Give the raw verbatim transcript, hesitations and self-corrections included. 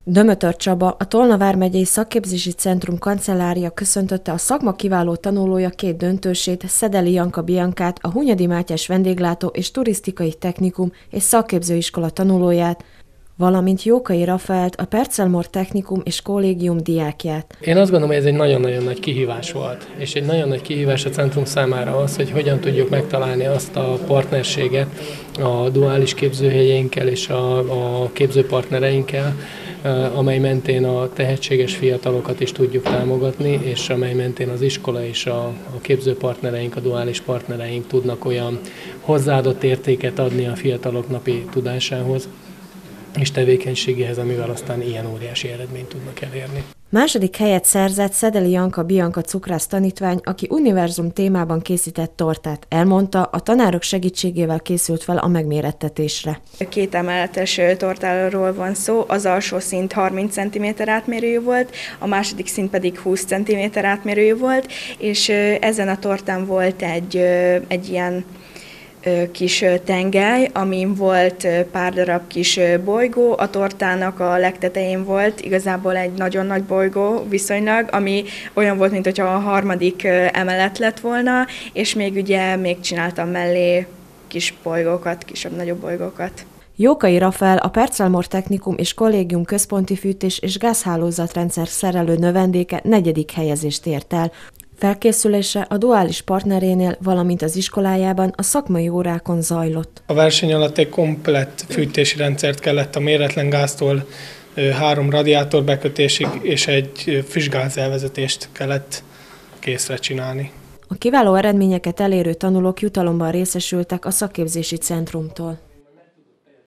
Dömötör Csaba, a Tolna vármegyei Szakképzési Centrum kancellária köszöntötte a szakma kiváló tanulója két döntősét, Szedeli Janka Biankát, a Hunyadi Mátyás Vendéglátó és Turisztikai Technikum és Szakképzőiskola tanulóját, valamint Jókai Rafaelt, a Percelmor Technikum és Kollégium diákját. Én azt gondolom, hogy ez egy nagyon-nagyon nagy kihívás volt, és egy nagyon nagy kihívás a centrum számára az, hogy hogyan tudjuk megtalálni azt a partnerséget a duális képzőhelyeinkkel és a, a képzőpartnereinkkel, amely mentén a tehetséges fiatalokat is tudjuk támogatni, és amely mentén az iskola és a, a képzőpartnereink, a duális partnereink tudnak olyan hozzáadott értéket adni a fiatalok napi tudásához és tevékenységéhez, amivel aztán ilyen óriási eredményt tudnak elérni. Második helyet szerzett Szedeli Janka Bianka cukrász tanítvány, aki univerzum témában készített tortát. Elmondta, a tanárok segítségével készült fel a megmérettetésre. Két emeletes tortáról van szó, az alsó szint harminc centiméter átmérőjű volt, a második szint pedig húsz centiméter átmérőjű volt, és ezen a tortán volt egy, egy ilyen kis tengely, amin volt pár darab kis bolygó, a tortának a legtetején volt igazából egy nagyon nagy bolygó viszonylag, ami olyan volt, mint hogyha a harmadik emelet lett volna, és még ugye még csináltam mellé kis bolygókat, kisebb-nagyobb bolygókat. Jókai Rafael, a Percelmor Technikum és Kollégium központi fűtés és gázhálózatrendszer szerelő növendéke negyedik helyezést ért el. Felkészülése a duális partnerénél, valamint az iskolájában a szakmai órákon zajlott. A verseny alatt egy komplett fűtési rendszert kellett a méretlen gáztól három radiátor bekötésig és egy füstgáz elvezetést kellett készre csinálni. A kiváló eredményeket elérő tanulók jutalomban részesültek a szakképzési centrumtól.